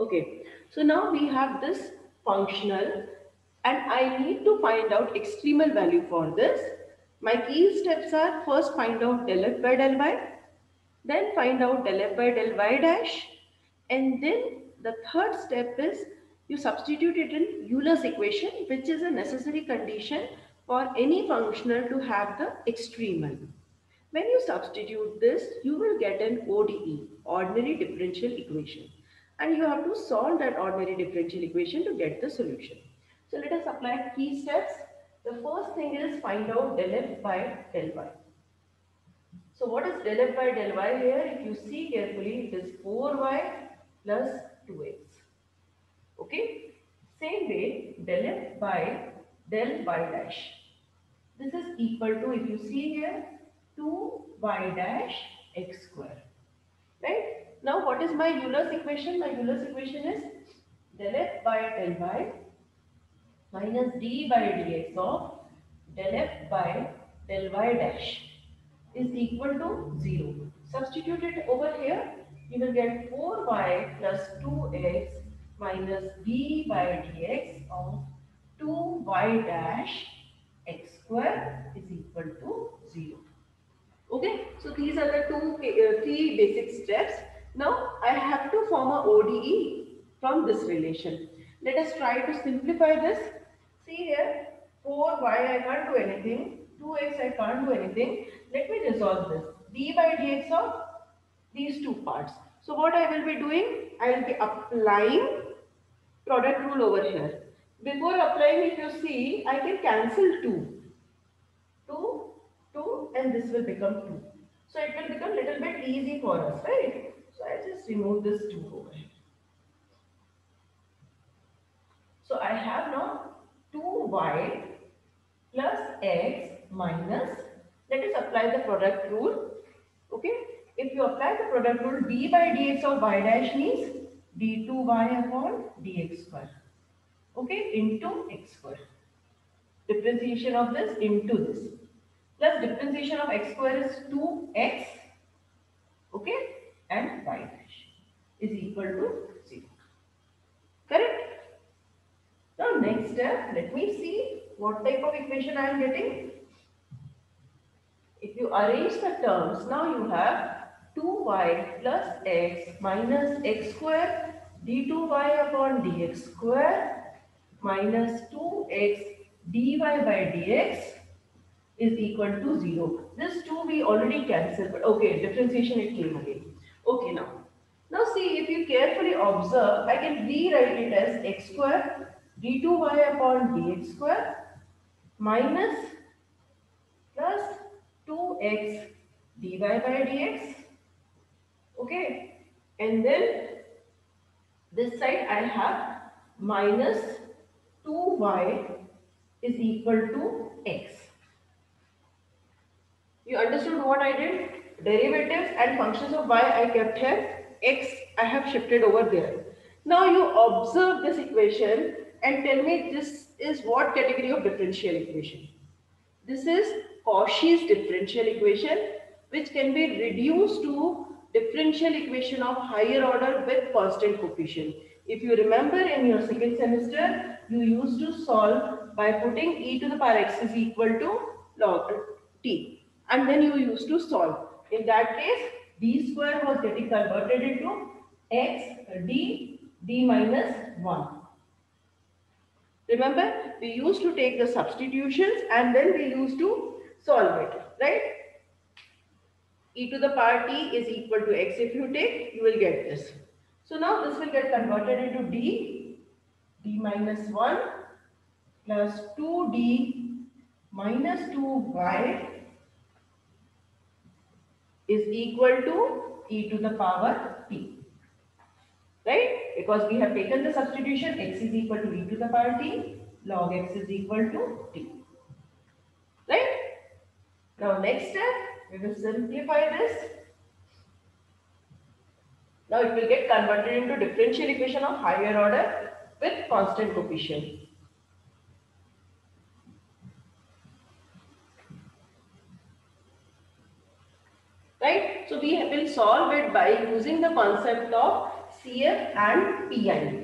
Okay, so now we have this functional and I need to find out extremal value for this. My key steps are first find out del f by del y, then find out del f by del y dash, and then the third step is you substitute it in Euler's equation, which is a necessary condition for any functional to have the extremal. When you substitute this, you will get an ODE, ordinary differential equation. And you have to solve that ordinary differential equation to get the solution. So let us apply key steps. The first thing is find out del f by del y. So what is del f by del y here? If you see carefully, it is 4y plus 2x. Okay? Same way, del f by del y dash. This is equal to, if you see here, 2y dash x square. Right? Now what is my Euler's equation? My Euler's equation is del f by del y minus d by dx of del f by del y dash is equal to 0. Substitute it over here. You will get 4y plus 2x minus d by dx of 2y dash x square is equal to 0. Okay, so these are the three basic steps. Now I have to form a ODE from this relation. Let us try to simplify this. See here, 4y I can't do anything, 2x I can't do anything. Let me resolve this. d by dx of these two parts. So what I will be doing, I will be applying product rule over here. Before applying, if you see, I can cancel 2. 2, 2 and this will become 2. So it will become little bit easy for us, right? So I just remove this 2 over here. So I have now 2y plus x minus, let us apply the product rule. Okay, if you apply the product rule, d by dx of y dash means d2y upon dx square. Okay, into x square. Differentiation of this into this. Plus differentiation of x square is 2x, okay, and y dash is equal to 0. Correct? Now next step, let me see what type of equation I am getting. If you arrange the terms, now you have 2y plus x minus x square d2y upon dx square minus 2x dy by dx is equal to 0. This 2 we already cancelled, but okay, differentiation it came again. Okay, now. Now see, if you carefully observe, I can rewrite it as x square d2y upon dx square minus plus 2x dy by dx. Okay, and then this side I have minus 2y is equal to x. You understood what I did? Derivatives and functions of y I kept here. X I have shifted over there. Now you observe this equation and tell me this is what category of differential equation? This is Cauchy's differential equation, which can be reduced to differential equation of higher order with constant coefficient. If you remember in your second semester, you used to solve by putting e to the power x is equal to log t, and then you used to solve. In that case, d square was getting converted into x d minus 1. Remember, we used to take the substitutions and then we used to solve it, right? E to the power t is equal to x. If you take, you will get this. So now this will get converted into d minus 1 plus 2d minus 2y is equal to e to the power t. Right? Because we have taken the substitution, x is equal to e to the power t, log x is equal to t. Right? Now next step, we will simplify this. Now it will get converted into differential equation of higher order with constant coefficient. Right? So we will solve it by using the concept of CF and PI.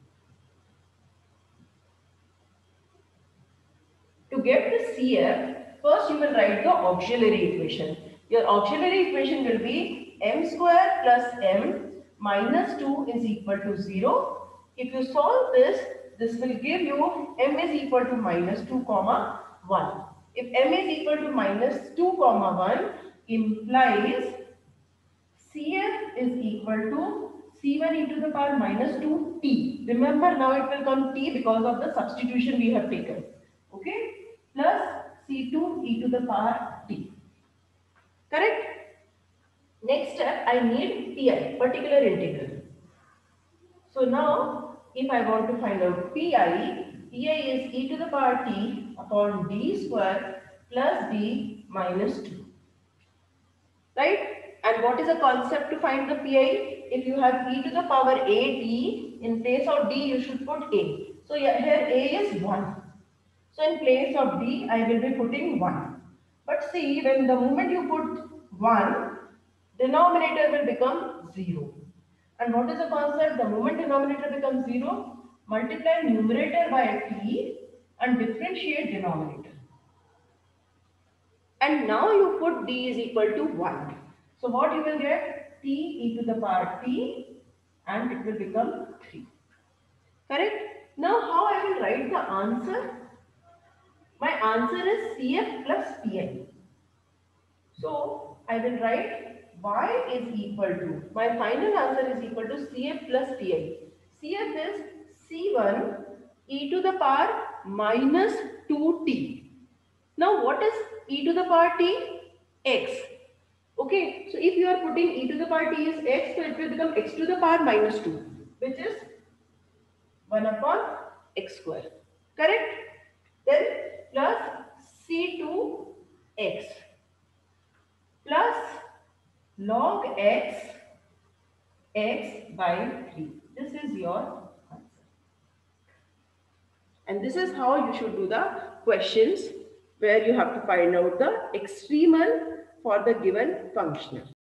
To get the CF, first you will write the auxiliary equation. Your auxiliary equation will be m square plus m minus 2 is equal to 0. If you solve this, this will give you m is equal to minus 2 comma 1. If m is equal to minus 2 comma 1 implies CF is equal to C1 e to the power minus 2t. Remember, now it will come t because of the substitution we have taken. Okay? Plus C2 e to the power t. Correct? Next step, I need PI, particular integral. So now, if I want to find out PI is e to the power t upon d square plus d minus 2. Right? And what is the concept to find the PI? If you have e to the power at, in place of d you should put a. So here a is 1. So in place of d I will be putting 1. But see, when the moment you put 1, denominator will become 0. And what is the concept? The moment denominator becomes 0, multiply numerator by t and differentiate denominator. And now you put d is equal to 1. So what you will get? T e to the power t and it will become 3. Correct? Now how I will write the answer? My answer is CF plus PI. So I will write y is equal to, my final answer is equal to CF plus PI. CF is C1 e to the power minus 2t. Now what is e to the power t? X. Okay, so if you are putting e to the power t is x, so it will become x to the power minus 2, which is 1 upon x square. Correct? Then plus C2x plus log x by 3. This is your answer. And this is how you should do the questions where you have to find out the extremal for the given functional.